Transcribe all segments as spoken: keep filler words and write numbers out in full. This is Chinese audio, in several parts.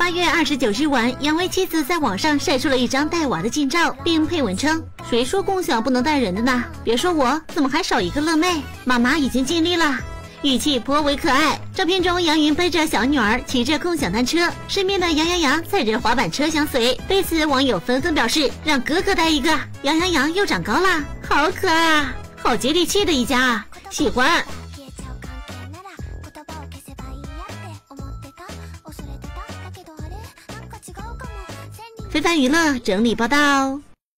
八月二十九日晚，杨威妻子在网上晒出了一张带娃的近照，并配文称：“谁说共享不能带人的呢？别说我，怎么还少一个乐妹？妈妈已经尽力了。”语气颇为可爱。照片中，杨云背着小女儿，骑着共享单车，身边的杨洋洋踩着滑板车相随。对此，网友纷纷表示：“让哥哥带一个，杨洋洋又长高了，好可爱啊，好接地气的一家啊，喜欢。”非凡娱乐整理报道。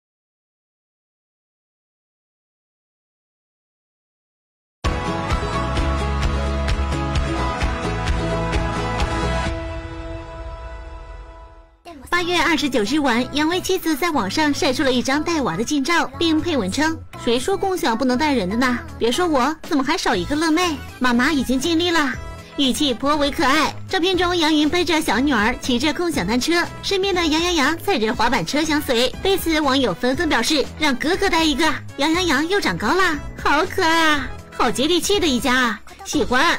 八月二十九日晚，杨威妻子在网上晒出了一张带娃的近照，并配文称：“谁说共享不能带人的呢？别说我，怎么还少一个乐妹？妈妈已经尽力了。”语气颇为可爱。照片中，杨云背着小女儿，骑着共享单车，身边的杨洋洋踩着滑板车相随。对此，网友纷纷表示：“让哥哥带一个，杨洋洋又长高了，好可爱啊，好接地气的一家啊，喜欢。”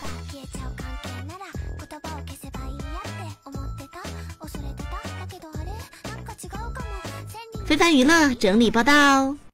非凡娱乐整理报道。